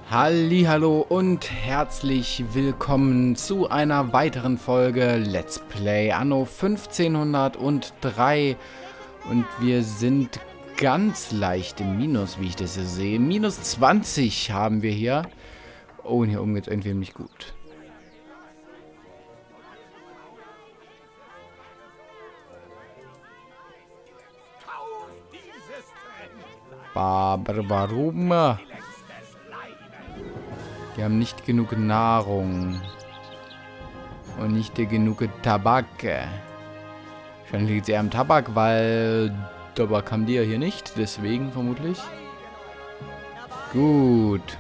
Hallihallo und herzlich willkommen zu einer weiteren Folge Let's Play Anno 1503 und wir sind ganz leicht im Minus, wie ich das hier sehe. Minus 20 haben wir hier. Oh, und hier oben geht es irgendwie nicht gut. Warum? Wir haben nicht genug Nahrung. Und nicht genug Tabak. Wahrscheinlich liegt es eher am Tabak, weil Tabak haben die ja hier nicht. Deswegen vermutlich. Gut.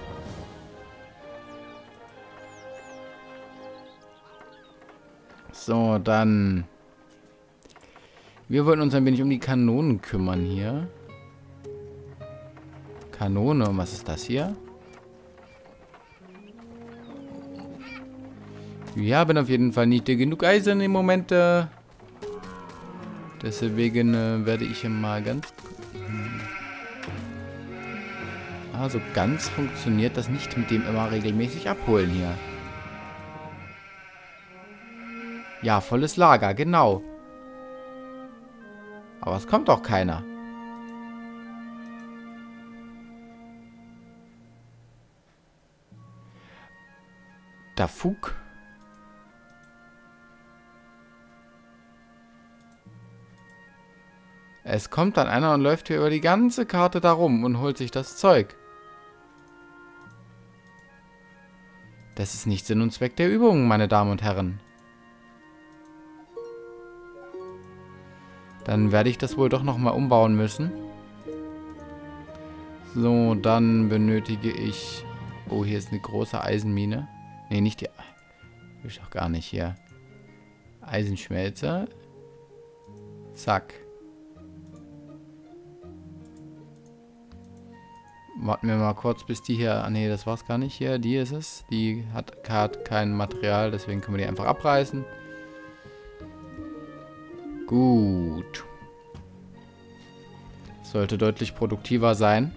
So, dann. Wir wollen uns ein wenig um die Kanonen kümmern hier. Kanone, was ist das hier? Wir haben auf jeden Fall nicht genug Eisen im Moment. Deswegen werde ich hier mal ganz... Also ganz funktioniert das nicht mit dem immer regelmäßig abholen hier. Ja, volles Lager, genau. Aber es kommt auch keiner. Da Fug. Es kommt dann einer und läuft hier über die ganze Karte da rum und holt sich das Zeug. Das ist nicht Sinn und Zweck der Übung, meine Damen und Herren. Dann werde ich das wohl doch nochmal umbauen müssen. So, dann benötige ich... Oh, hier ist eine große Eisenmine. Ne, nicht die... Will ich doch gar nicht hier. Eisenschmelze. Zack. Warten wir mal kurz, bis die hier... Ah, nee, das war's gar nicht hier. Die ist es. Die hat kein Material, deswegen können wir die einfach abreißen. Gut. Sollte deutlich produktiver sein.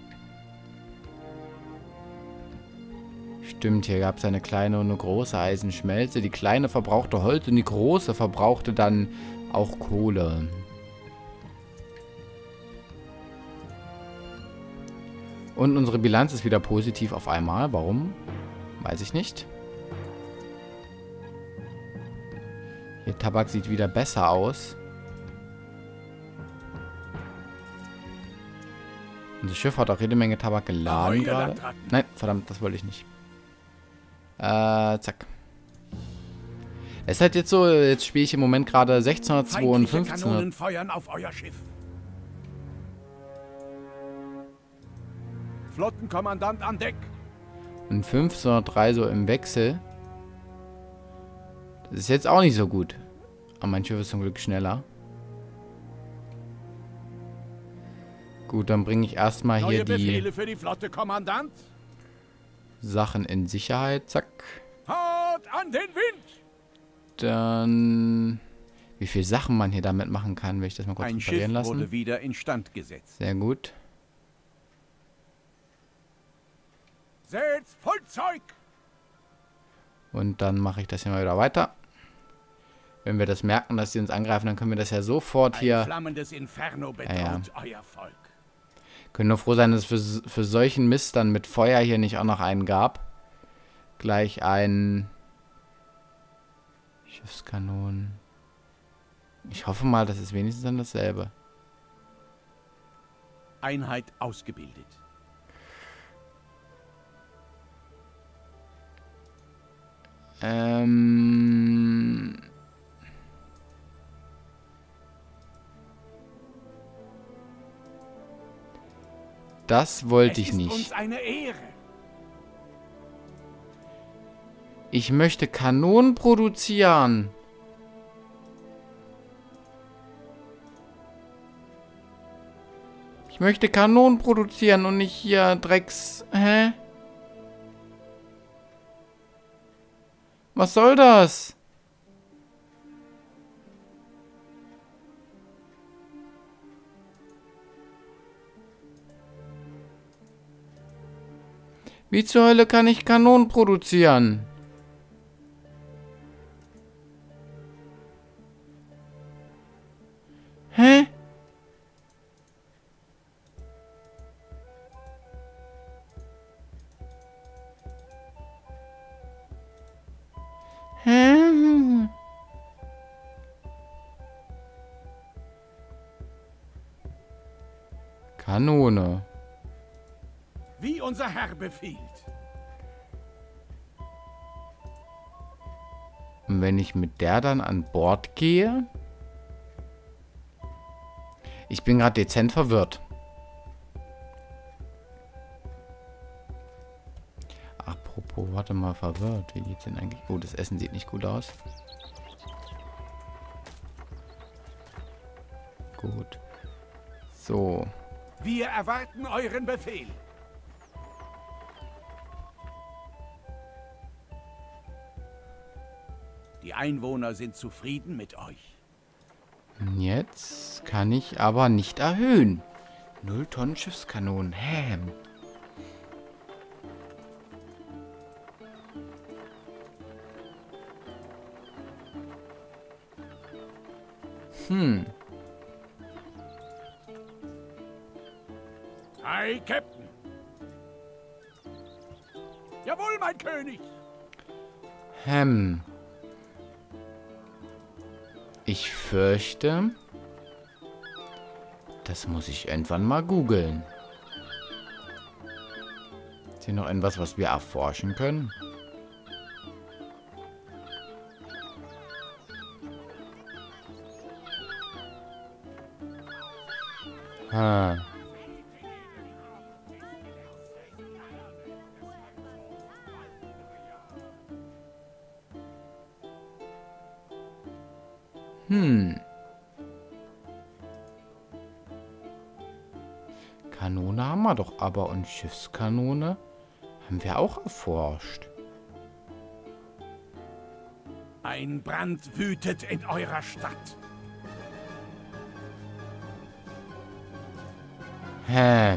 Stimmt, hier gab es eine kleine und eine große Eisenschmelze. Die kleine verbrauchte Holz und die große verbrauchte dann auch Kohle. Und unsere Bilanz ist wieder positiv auf einmal. Warum? Weiß ich nicht. Hier Tabak sieht wieder besser aus. Unser Schiff hat auch jede Menge Tabak geladen gerade. Nein, verdammt, das wollte ich nicht. Zack. Es ist halt jetzt so, jetzt spiele ich im Moment gerade 1652. Kanonen feuern auf euer Schiff. Flottenkommandant an Deck. Und 1503 so im Wechsel. Das ist jetzt auch nicht so gut. Aber mein Schiff ist zum Glück schneller. Gut, dann bringe ich erstmal hier Neue die Befehle für die Flotte, Kommandant. Sachen in Sicherheit. Zack. Haut an den Wind! Dann... Wie viele Sachen man hier damit machen kann, will ich das mal kurz Ein reparieren Schiff lassen. wurde wieder instand gesetzt. Sehr gut. Setzt Vollzeug! Und dann mache ich das hier mal wieder weiter. Wenn wir das merken, dass sie uns angreifen, dann können wir das ja sofort Ein hier... flammendes Inferno bedroht Ja. euer Volk. Können nur froh sein, dass es für solchen Mist dann mit Feuer hier nicht auch noch einen gab. Gleich ein... Schiffskanonen. Ich hoffe mal, das ist wenigstens dann dasselbe. Einheit ausgebildet. Das wollte ich Es ist nicht. uns eine Ehre. Ich möchte Kanonen produzieren. Ich möchte Kanonen produzieren und nicht hier Drecks... Hä? Was soll das? Wie zur Hölle kann ich Kanonen produzieren? Hä? Hä? Kanone. Wie unser Herr befiehlt. Und wenn ich mit der dann an Bord gehe? Ich bin gerade dezent verwirrt. Apropos, warte mal, verwirrt. Wie geht's denn eigentlich? Oh, das Essen sieht nicht gut aus. Gut. So. Wir erwarten euren Befehl. Die Einwohner sind zufrieden mit euch. Jetzt kann ich aber nicht erhöhen. 0 Tonnen Schiffskanonen. Hä? Hi, Captain. Jawohl, mein König. Ich fürchte, das muss ich irgendwann mal googeln. Ist hier noch etwas, was wir erforschen können? Kanone haben wir doch aber und Schiffskanone haben wir auch erforscht. Ein Brand wütet in eurer Stadt. Hä?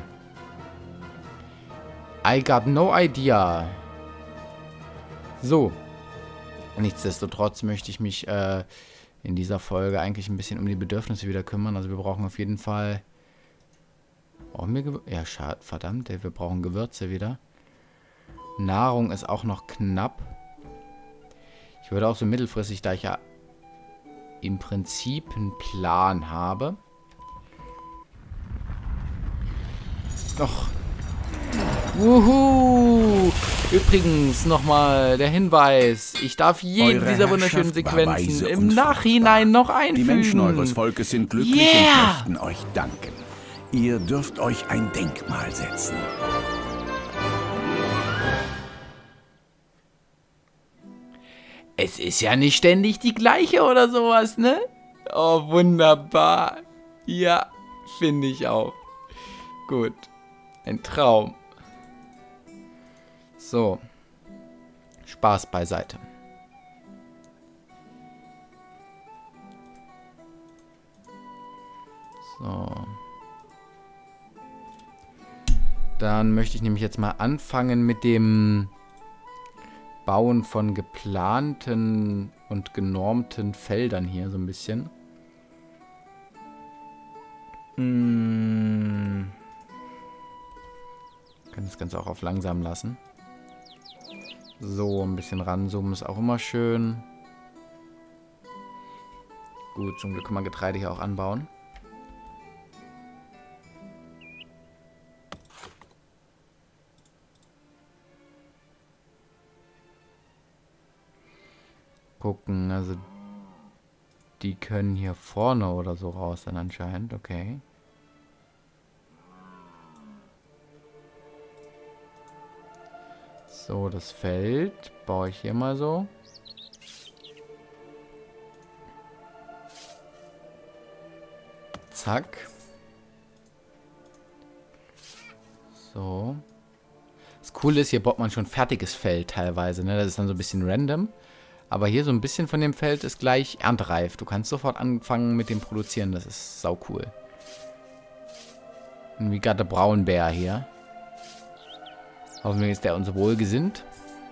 I got no idea. So. Nichtsdestotrotz möchte ich mich in dieser Folge eigentlich ein bisschen um die Bedürfnisse wieder kümmern. Also wir brauchen auf jeden Fall... Brauchen wir Gewürze? Ja, schade. Verdammt, wir brauchen Gewürze wieder. Nahrung ist auch noch knapp. Ich würde auch so mittelfristig, da ich ja im Prinzip einen Plan habe. Doch. Wuhu! Übrigens nochmal der Hinweis. Ich darf jede dieser wunderschönen Sequenzen im Nachhinein noch einfügen. Die Menschen eures Volkes sind glücklich und möchten euch danken. Ihr dürft euch ein Denkmal setzen. Es ist ja nicht ständig die gleiche oder sowas, ne? Oh, wunderbar. Ja, finde ich auch. Gut. Ein Traum. So. Spaß beiseite. So. Dann möchte ich nämlich jetzt mal anfangen mit dem Bauen von geplanten und genormten Feldern hier so ein bisschen. Kann das Ganze auch auf langsam lassen. So, ein bisschen ranzoomen ist auch immer schön. Gut, zum Glück kann man Getreide hier auch anbauen. Gucken, also die können hier vorne oder so raus dann anscheinend, okay. So, das Feld baue ich hier mal so. Zack. So. Das Coole ist, hier baut man schon fertiges Feld teilweise, ne? Das ist dann so ein bisschen random. Aber hier so ein bisschen von dem Feld ist gleich erntereif. Du kannst sofort anfangen mit dem Produzieren. Das ist sau cool. Und we got a Braunbär hier. Hoffentlich ist der uns wohlgesinnt.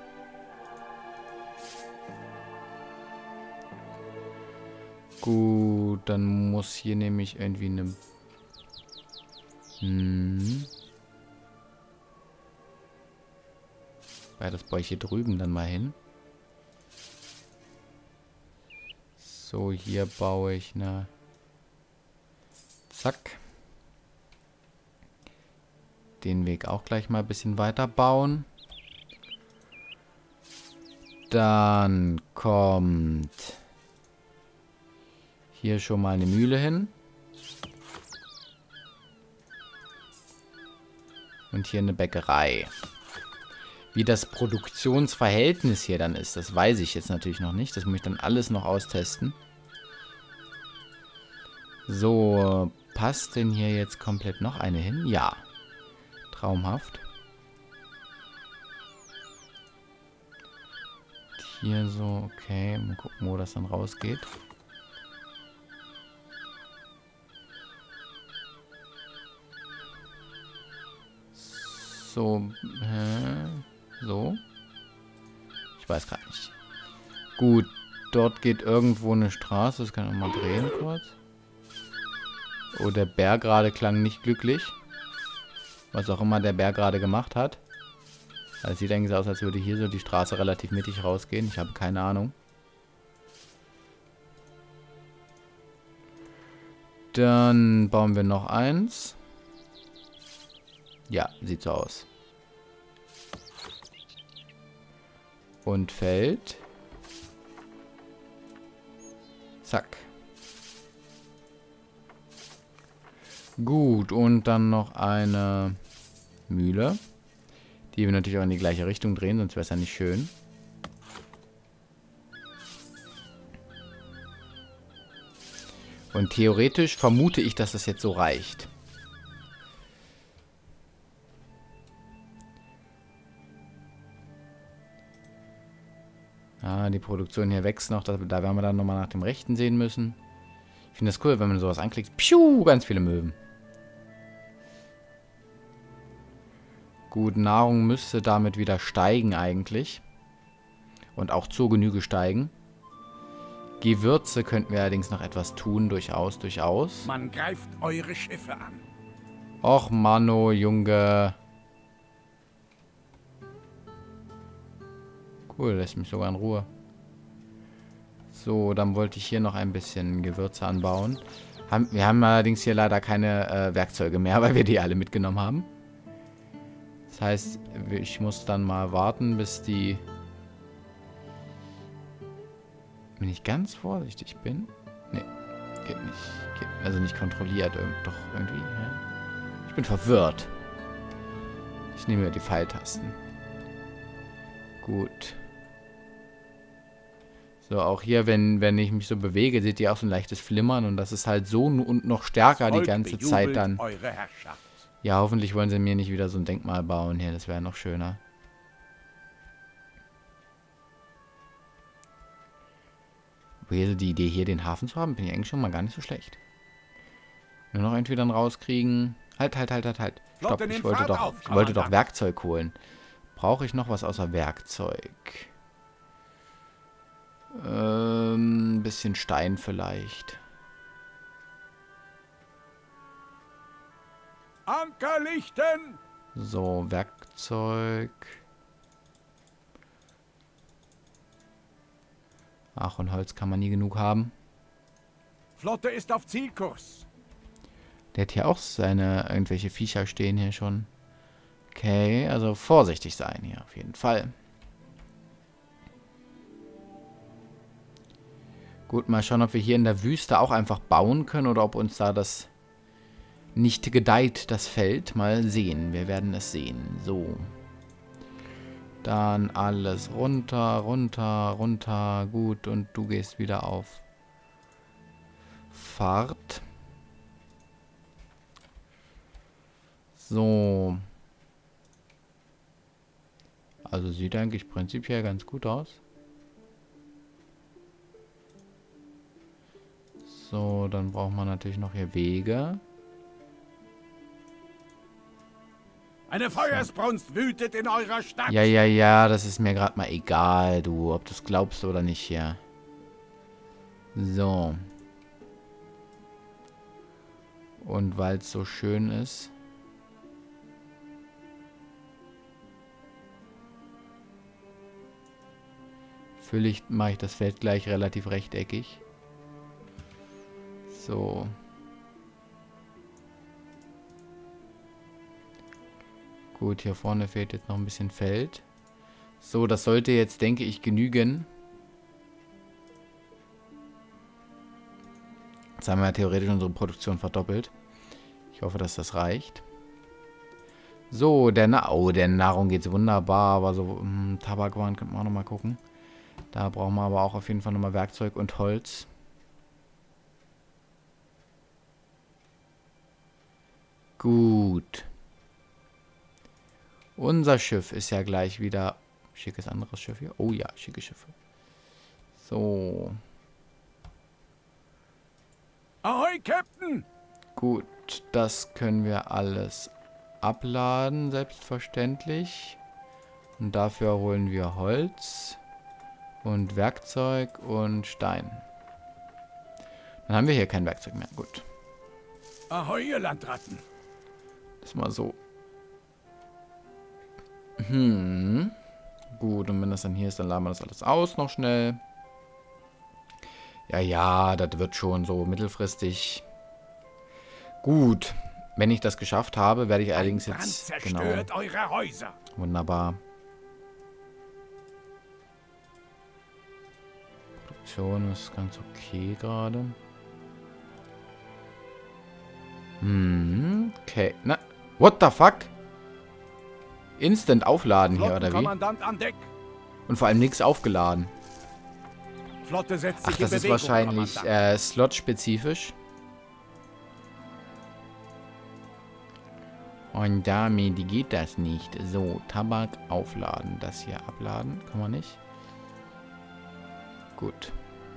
Gut, dann muss hier nämlich irgendwie eine... Ja, das baue ich hier drüben dann mal hin. So, hier baue ich eine... Zack. Den Weg auch gleich mal ein bisschen weiter bauen. Dann kommt hier schon mal eine Mühle hin. Und hier eine Bäckerei. Wie das Produktionsverhältnis hier dann ist, das weiß ich jetzt natürlich noch nicht. Das muss ich dann alles noch austesten. So, passt denn hier jetzt komplett noch eine hin? Ja. Traumhaft. Hier so, okay. Mal gucken, wo das dann rausgeht. So, so. Ich weiß gerade nicht. Gut, dort geht irgendwo eine Straße. Das kann ich auch mal drehen kurz. Oh, der Bär gerade klang nicht glücklich. Was auch immer der Bär gerade gemacht hat. Also sieht eigentlich so aus, als würde hier so die Straße relativ mittig rausgehen. Ich habe keine Ahnung. Dann bauen wir noch eins. Ja, sieht so aus. Und Feld. Zack. Gut, und dann noch eine Mühle. Die wir natürlich auch in die gleiche Richtung drehen, sonst wäre es ja nicht schön. Und theoretisch vermute ich, dass das jetzt so reicht. Ah, die Produktion hier wächst noch. Da werden wir dann nochmal nach dem Rechten sehen müssen. Ich finde das cool, wenn man sowas anklickt. Piu, ganz viele Möwen. Gut, Nahrung müsste damit wieder steigen eigentlich. Und auch zur Genüge steigen. Gewürze könnten wir allerdings noch etwas tun, durchaus, durchaus. Man greift eure Schiffe an. Och, Mano, Junge. Cool, lässt mich sogar in Ruhe. So, dann wollte ich hier noch ein bisschen Gewürze anbauen. Wir haben allerdings hier leider keine Werkzeuge mehr, weil wir die alle mitgenommen haben. Das heißt, ich muss dann mal warten, bis die... Wenn ich ganz vorsichtig bin... Ne, geht nicht. Geht, also nicht kontrolliert. Doch irgendwie. Ja. Ich bin verwirrt. Ich nehme die Pfeiltasten. Gut. So, auch hier, wenn ich mich so bewege, seht ihr auch so ein leichtes Flimmern. Und das ist halt so und noch stärker die ganze Zeit dann. Ja, hoffentlich wollen sie mir nicht wieder so ein Denkmal bauen hier. Das wäre noch schöner. Aber hier so die Idee, hier den Hafen zu haben, bin ich eigentlich schon mal gar nicht so schlecht. Nur noch irgendwie dann rauskriegen. Halt. Stopp, ich wollte doch Werkzeug holen. Brauche ich noch was außer Werkzeug? Ein bisschen Stein vielleicht. Anker lichten! So, Werkzeug. Ach, und Holz kann man nie genug haben. Flotte ist auf Zielkurs. Der hat hier auch seine irgendwelche Viecher stehen hier schon. Okay, also vorsichtig sein hier auf jeden Fall. Gut, mal schauen, ob wir hier in der Wüste auch einfach bauen können oder ob uns da das nicht gedeiht, das Feld. Mal sehen, wir werden es sehen. So. Dann alles runter. Gut, und du gehst wieder auf Fahrt. So. Also sieht eigentlich prinzipiell ganz gut aus. So, dann braucht man natürlich noch hier Wege. Eine Feuersbrunst wütet in eurer Stadt. Ja, das ist mir gerade mal egal, du, ob du es glaubst oder nicht hier. So. Und weil es so schön ist. Mache ich das Feld gleich relativ rechteckig. So. Gut, hier vorne fehlt jetzt noch ein bisschen Feld. So, das sollte jetzt, denke ich, genügen. Jetzt haben wir ja theoretisch unsere Produktion verdoppelt. Ich hoffe, dass das reicht. So, der Nahrung geht es wunderbar, aber so Tabakwaren könnten wir auch nochmal gucken. Da brauchen wir aber auch auf jeden Fall nochmal Werkzeug und Holz. Gut. Unser Schiff ist ja gleich wieder... Schickes anderes Schiff hier. Oh ja, schicke Schiffe. So. Ahoi, Captain! Gut, das können wir alles abladen, selbstverständlich. Und dafür holen wir Holz und Werkzeug und Stein. Dann haben wir hier kein Werkzeug mehr. Gut. Ahoi, ihr Landratten! Das mal so. Gut, und wenn das dann hier ist, dann laden wir das alles aus noch schnell. Ja, das wird schon so mittelfristig. Gut. Wenn ich das geschafft habe, werde ich allerdings jetzt... Zerstört eure Häuser. Wunderbar. Produktion ist ganz okay gerade. Okay. Na, what the fuck? Instant aufladen hier, oder wie? An Deck. Und vor allem nichts aufgeladen. Flotte setzt sich Ach, das ist wahrscheinlich slot-spezifisch. Und damit geht das nicht. So, Tabak aufladen. Das hier abladen. Kann man nicht. Gut.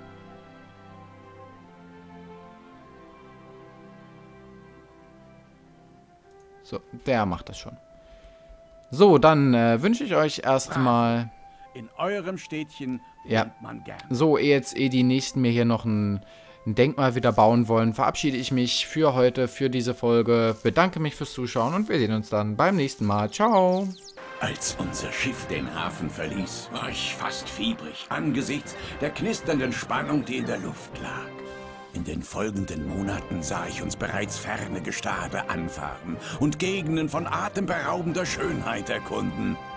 So, der macht das schon. So, dann wünsche ich euch erstmal... In eurem Städtchen ja. Man gern. So, ehe die Nächsten mir hier noch ein Denkmal wieder bauen wollen, verabschiede ich mich für heute, für diese Folge. Bedanke mich fürs Zuschauen und wir sehen uns dann beim nächsten Mal. Ciao! Als unser Schiff den Hafen verließ, war ich fast fiebrig angesichts der knisternden Spannung, die in der Luft lag. In den folgenden Monaten sah ich uns bereits ferne Gestade anfahren und Gegenden von atemberaubender Schönheit erkunden.